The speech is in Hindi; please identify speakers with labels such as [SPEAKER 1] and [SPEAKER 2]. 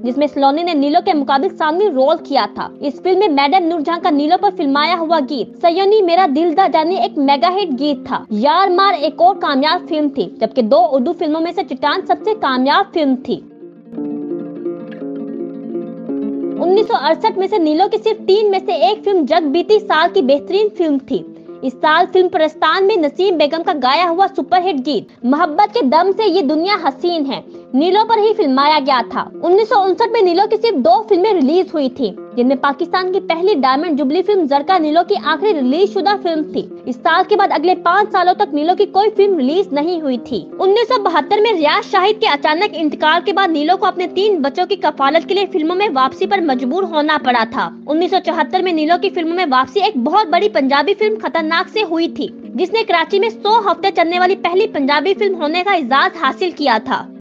[SPEAKER 1] जिसमें सलोनी ने नीलो के मुकाबिल सांगवी रोल किया था। इस फिल्म में मैडम नूरजहां का नीलो पर फिल्माया हुआ गीत सयोनी मेरा दिल दा जानी एक मेगा हिट गीत था। यार मार एक और कामयाब फिल्म थी, जबकि 2 उर्दू फिल्मों में से चट्टान सबसे कामयाब फिल्म थी। 1968 में से नीलो की सिर्फ 3 में से एक फिल्म जग बीती साल की बेहतरीन फिल्म थी। इस साल फिल्म प्रस्थान में नसीम बेगम का गाया हुआ सुपरहिट गीत मोहब्बत के दम से ये दुनिया हसीन है नीलो पर ही फिल्माया गया था। 1959 में नीलो की सिर्फ 2 फिल्में रिलीज हुई थी, जिनमें पाकिस्तान की पहली डायमंड जुबली फिल्म जरका नीलो की आखिरी रिलीज शुदा फिल्म थी। इस साल के बाद अगले 5 सालों तक नीलो की कोई फिल्म रिलीज नहीं हुई थी। 1972 में रियाज शाहिद के अचानक इंतकाल के बाद नीलो को अपने 3 बच्चों की कफालत के लिए फिल्मों में वापसी पर मजबूर होना पड़ा था। 1974 में नीलो की फिल्मों में वापसी एक बहुत बड़ी पंजाबी फिल्म खतरनाक से हुई थी, जिसने कराची में 100 हफ्ते चलने वाली पहली पंजाबी फिल्म होने का एजाज हासिल किया था।